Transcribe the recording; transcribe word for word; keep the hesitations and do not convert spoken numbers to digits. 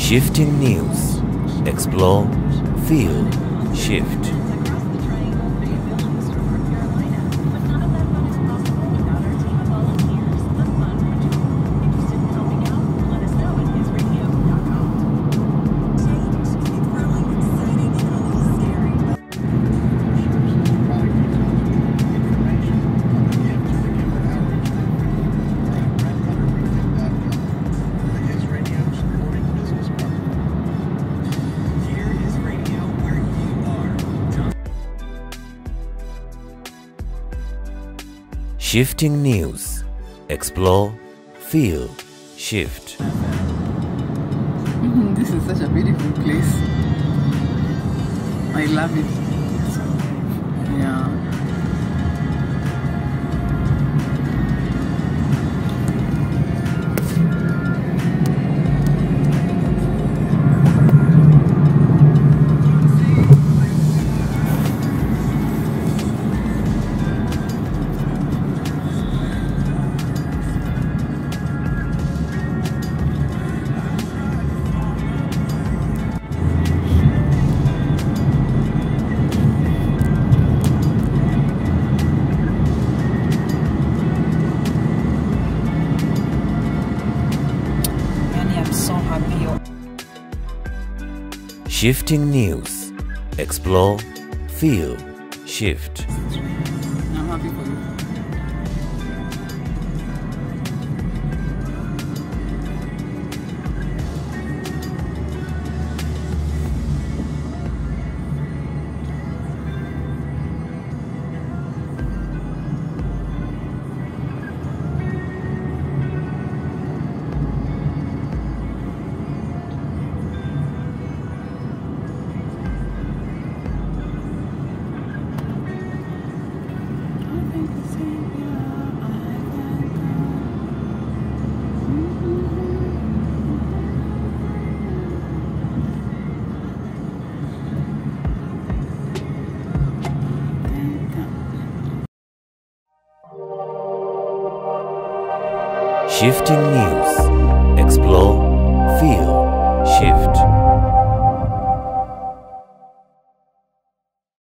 Shifting News. Explore, feel, shift. Shifting News. Explore, feel, shift. Mm-hmm. This is such a beautiful place. I love it. Yeah. Shifting News. Explore, feel, shift. I'm happy for you. Shifting News.